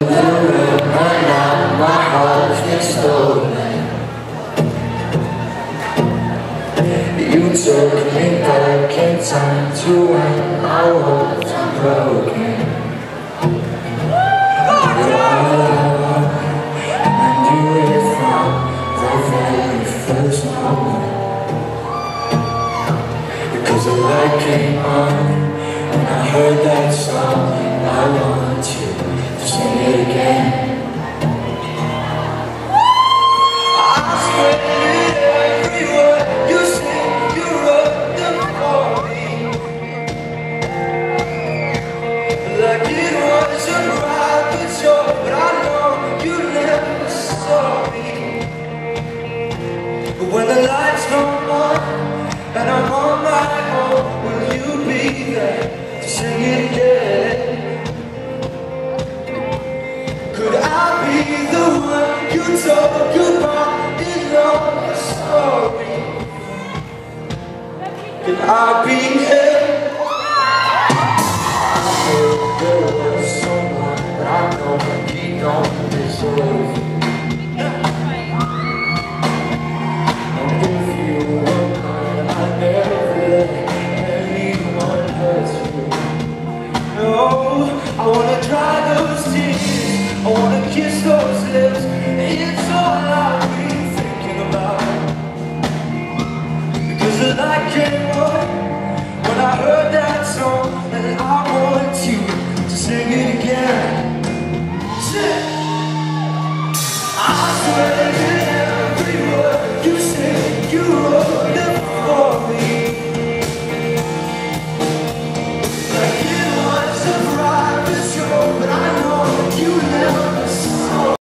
And now my heart's been stolen. You took me back in time to when I was broken. I knew it from the very first moment. Because the light came on when I heard that song. I want you to sing it again. I swear that every word you say, you wrote them for me. Like it wasn't right, but I know you never saw me. But when the lights come on and I'm on my own, will you be there to sing it again? Could I be the one you told goodbye in your story? Could I be him? I knew there was someone, but I know he don't deserve you. And if you were mine, I'd never let anyone hurt you. No, I wanna dry those tears, I wanna kiss those lips. It's all I've been thinking about. Because the light came on